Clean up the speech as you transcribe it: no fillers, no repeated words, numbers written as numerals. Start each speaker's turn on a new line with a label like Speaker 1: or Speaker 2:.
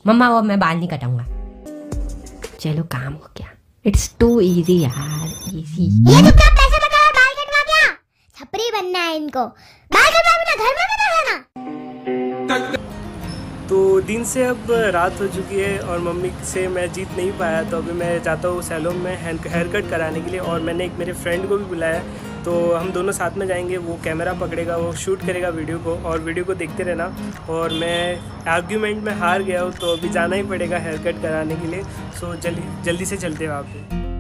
Speaker 1: मम्मा वो मैं बाल नहीं कटाऊंगा। चलो काम हो गया। इट्स टू इजी यार, इजी।
Speaker 2: ये तो क्या पैसे बता बाल कटवा क्या? छपरी बनना है इनको। बाल कटवा बिना घर में मत रहना।
Speaker 3: तो दिन से अब रात हो चुकी है और मम्मी से मैं जीत नहीं पाया, तो अभी मैं जाता हूँ सैलून में हेयर कट कराने के लिए। और मैंने एक मेरे फ्रेंड को भी बुलाया, तो हम दोनों साथ में जाएंगे। वो कैमरा पकड़ेगा, वो शूट करेगा वीडियो को, और वीडियो को देखते रहना। और मैं आर्ग्यूमेंट में हार गया हूँ, तो अभी जाना ही पड़ेगा हेयर कट कराने के लिए। सो जल्दी से चलते हैं वहाँ पे।